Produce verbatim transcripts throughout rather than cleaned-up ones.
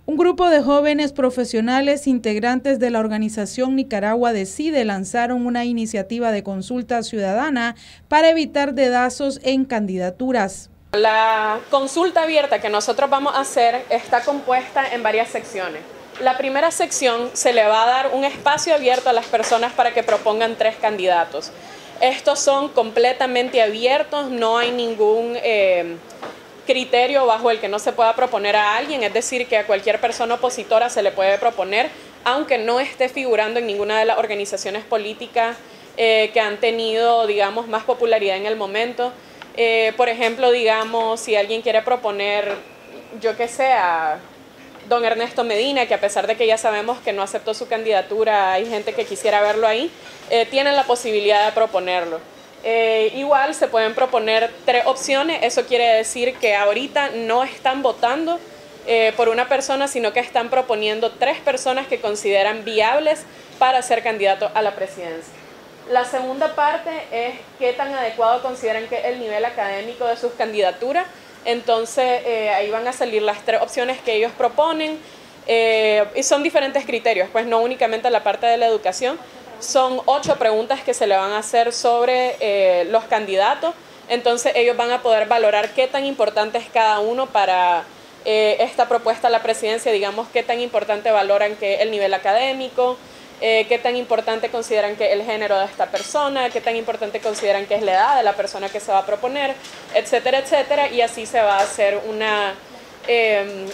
Un grupo de jóvenes profesionales integrantes de la organización Nicaragua Decide lanzaron una iniciativa de consulta ciudadana para evitar dedazos en candidaturas. La consulta abierta que nosotros vamos a hacer está compuesta en varias secciones. La primera sección se le va a dar un espacio abierto a las personas para que propongan tres candidatos. Estos son completamente abiertos, no hay ningún eh, criterio bajo el que no se pueda proponer a alguien, es decir, que a cualquier persona opositora se le puede proponer, aunque no esté figurando en ninguna de las organizaciones políticas eh, que han tenido, digamos, más popularidad en el momento. Eh, por ejemplo, digamos, si alguien quiere proponer, yo qué sé, a don Ernesto Medina, que a pesar de que ya sabemos que no aceptó su candidatura, hay gente que quisiera verlo ahí, eh, tienen la posibilidad de proponerlo. Eh, igual se pueden proponer tres opciones, eso quiere decir que ahorita no están votando eh, por una persona, sino que están proponiendo tres personas que consideran viables para ser candidatos a la presidencia. La segunda parte es qué tan adecuado consideran que es el nivel académico de sus candidaturas. Entonces eh, ahí van a salir las tres opciones que ellos proponen eh, y son diferentes criterios, pues no únicamente la parte de la educación. Son ocho preguntas que se le van a hacer sobre eh, los candidatos, entonces ellos van a poder valorar qué tan importante es cada uno para eh, esta propuesta a la presidencia, digamos, qué tan importante valoran que el nivel académico, eh, qué tan importante consideran que el género de esta persona, qué tan importante consideran que es la edad de la persona que se va a proponer, etcétera, etcétera, y así se va a hacer una, eh,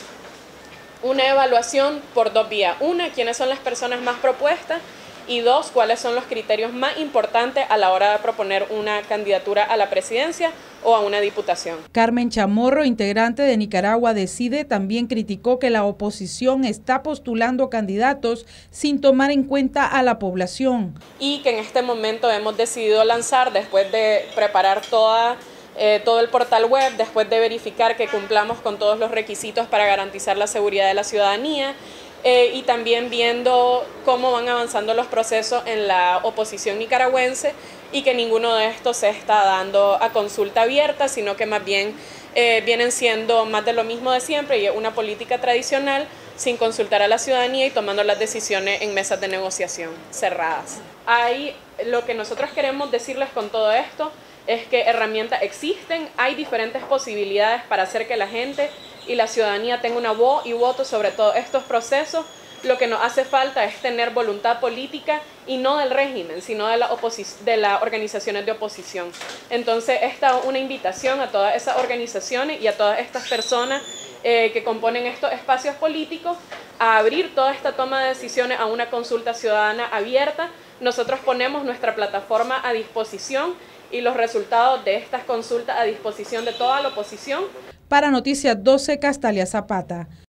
una evaluación por dos vías. Una, quiénes son las personas más propuestas, y dos, cuáles son los criterios más importantes a la hora de proponer una candidatura a la presidencia o a una diputación. Carmen Chamorro, integrante de Nicaragua Decide, también criticó que la oposición está postulando candidatos sin tomar en cuenta a la población. Y que en este momento hemos decidido lanzar, después de preparar toda, eh, todo el portal web, después de verificar que cumplamos con todos los requisitos para garantizar la seguridad de la ciudadanía, Eh, y también viendo cómo van avanzando los procesos en la oposición nicaragüense y que ninguno de estos se está dando a consulta abierta, sino que más bien eh, vienen siendo más de lo mismo de siempre y es una política tradicional sin consultar a la ciudadanía y tomando las decisiones en mesas de negociación cerradas. Ahí lo que nosotros queremos decirles con todo esto es que herramientas existen, hay diferentes posibilidades para hacer que la gente y la ciudadanía tenga una voz y voto sobre todos estos procesos. Lo que nos hace falta es tener voluntad política y no del régimen, sino de, la de las organizaciones de oposición. Entonces, esta es una invitación a todas esas organizaciones y a todas estas personas eh, que componen estos espacios políticos a abrir toda esta toma de decisiones a una consulta ciudadana abierta. Nosotros ponemos nuestra plataforma a disposición y los resultados de estas consultas a disposición de toda la oposición. Para Noticias doce, Castalia Zapata.